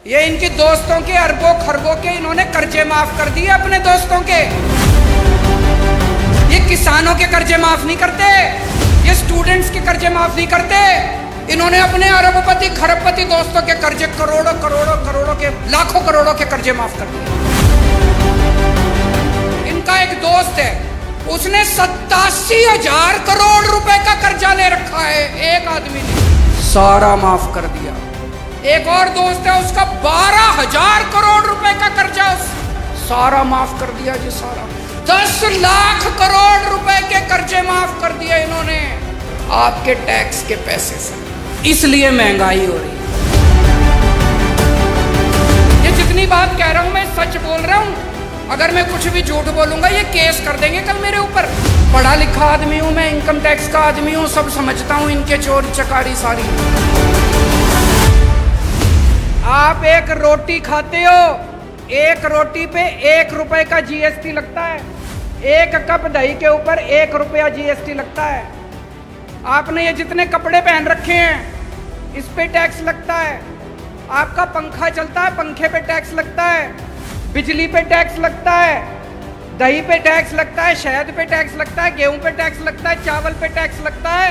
ये इनकी दोस्तों के अरबों खरबों के इन्होंने कर्जे माफ कर दिए अपने दोस्तों के। ये किसानों के कर्जे माफ नहीं करते, ये स्टूडेंट्स के कर्जे माफ नहीं करते। इन्होंने अपने अरबपति खरबपति दोस्तों के कर्जे करोड़ों करोड़ों करोड़ों के लाखों करोड़ों के कर्जे माफ कर दिए। इनका एक दोस्त है, उसने 87,000 करोड़ रुपए का कर्जा ले रखा है, एक आदमी ने सारा माफ कर दिया। एक और दोस्त है, उसका 12,000 करोड़ रुपए का कर्जा सारा माफ कर दिया जी, सारा 10 लाख करोड़ रुपए के कर्जे माफ कर दिए इन्होंने आपके टैक्स के पैसे से। इसलिए महंगाई हो रही है। ये जितनी बात कह रहा हूं मैं सच बोल रहा हूं। अगर मैं कुछ भी झूठ बोलूंगा ये केस कर देंगे कल मेरे ऊपर। पढ़ा लिखा आदमी हूं मैं, इनकम टैक्स का आदमी हूं, सब समझता हूं इनके चोरी चकारी सारी। आप एक रोटी खाते हो, एक रोटी पे 1 रुपए का जीएसटी लगता है। एक कप दही के ऊपर 1 रुपया जीएसटी लगता है। आपने ये जितने कपड़े पहन रखे हैं इस पे टैक्स लगता है। आपका पंखा चलता है, पंखे पे टैक्स लगता है, बिजली पे टैक्स लगता है, दही पे टैक्स लगता है, शहद पे टैक्स लगता है, गेहूं पे टैक्स लगता है, चावल पे टैक्स लगता है।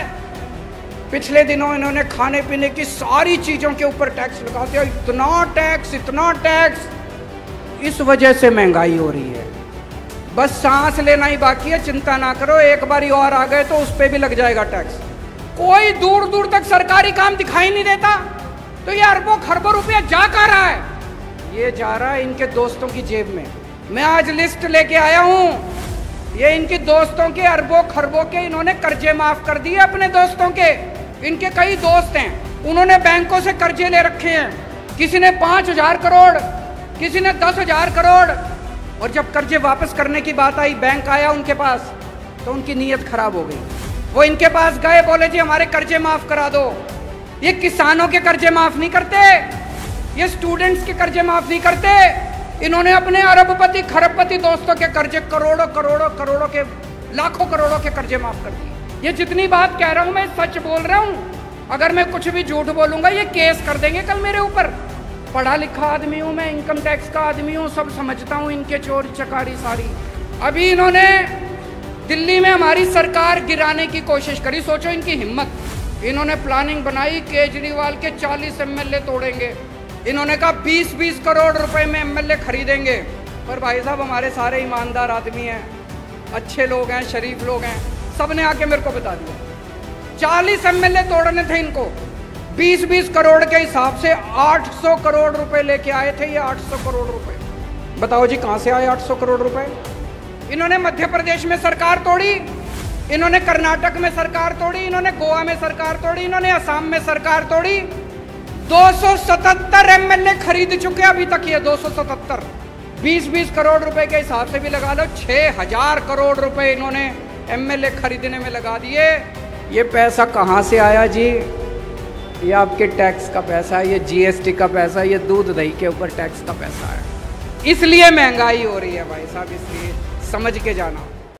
पिछले दिनों इन्होंने खाने पीने की सारी चीजों के ऊपर टैक्स लगा दिया। इतना टैक्स, इतना टैक्स। इस वजह से महंगाई हो रही है। बस सांस लेना ही बाकी है, चिंता ना करो, एक बारी और आ गए तो उस पर भी लग जाएगा टैक्स। कोई दूर दूर तक सरकारी काम दिखाई नहीं देता, तो ये अरबों खरबों रुपया जा कहाँ रहा है? ये जा रहा है इनके दोस्तों की जेब में। मैं आज लिस्ट लेके आया हूं, ये इनके दोस्तों के अरबों खरबों के इन्होंने कर्जे माफ कर दिए अपने दोस्तों के। इनके कई दोस्त हैं, उन्होंने बैंकों से कर्जे ले रखे हैं। किसी ने 5,000 करोड़, किसी ने 10,000 करोड़। और जब कर्जे वापस करने की बात आई, बैंक आया उनके पास, तो उनकी नीयत खराब हो गई। वो इनके पास गए, बोले जी हमारे कर्जे माफ करा दो। ये किसानों के कर्जे माफ नहीं करते, ये स्टूडेंट्स के कर्जे माफ नहीं करते। इन्होंने अपने अरबपति खरबपति दोस्तों के कर्जे करोड़ों करोड़ों करोड़ों के लाखों करोड़ों के कर्जे माफ कर दिए। ये जितनी बात कह रहा हूं मैं सच बोल रहा हूं। अगर मैं कुछ भी झूठ बोलूंगा ये केस कर देंगे कल मेरे ऊपर। पढ़ा लिखा आदमी हूं मैं, इनकम टैक्स का आदमी हूं, सब समझता हूं इनके चोरी चकारी सारी। अभी इन्होंने दिल्ली में हमारी सरकार गिराने की कोशिश करी। सोचो इनकी हिम्मत। इन्होंने प्लानिंग बनाई, केजरीवाल के 40 एमएलए तोड़ेंगे। इन्होंने कहा 20-20 करोड़ रुपए में एमएलए खरीदेंगे। पर भाई साहब हमारे सारे ईमानदार आदमी हैं, अच्छे लोग हैं, शरीफ लोग हैं, सब ने आके मेरे को बता दिया 40 एमएलए तोड़ने थे इनको। 20-20 करोड़ के हिसाब से 800 करोड़ रुपए लेके आए थे ये। 800 करोड़ रुपए बताओ जी कहां से आए 800 करोड़ रुपए? इन्होंने मध्य प्रदेश में सरकार तोड़ी, इन्होंने कर्नाटक में सरकार तोड़ी, इन्होंने गोवा में सरकार तोड़ी, इन्होंने असम में सरकार तोड़ी। 277 एमएलए खरीद चुके अभी तक ये। 277 20-20 करोड़ रुपए के हिसाब से भी लगा लो, 6,000 करोड़ रुपए इन्होंने एमएलए खरीदने में लगा दिए। ये पैसा कहाँ से आया जी? ये आपके टैक्स का पैसा है, ये जीएसटी का पैसा है, ये दूध दही के ऊपर टैक्स का पैसा है। इसलिए महंगाई हो रही है भाई साहब, इसलिए समझ के जाना।